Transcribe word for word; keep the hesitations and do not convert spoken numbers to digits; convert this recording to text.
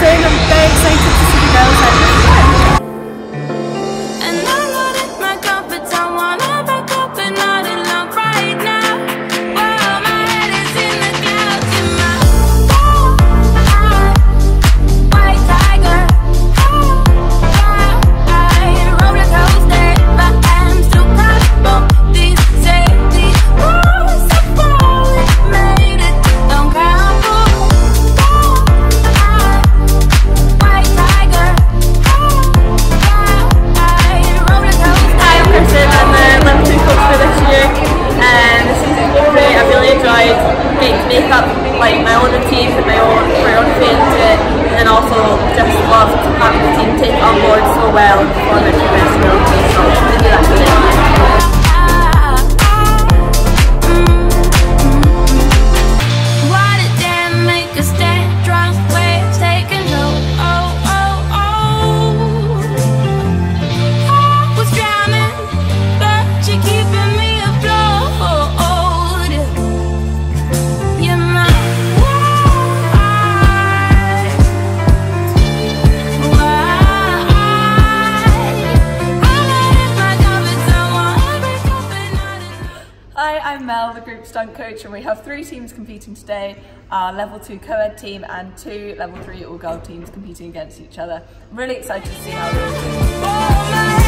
exciting. I'm very excited to see the girls out this time. Make up like my own routine and my own choreography into it, and then also just loved having the team take it on board so well and perform it to the best of their ability. So I do that today. Hi, I'm Mel, the group stunt coach, and we have three teams competing today, our level two co-ed team and two level three all-girl teams competing against each other. I'm really excited to see how they all do.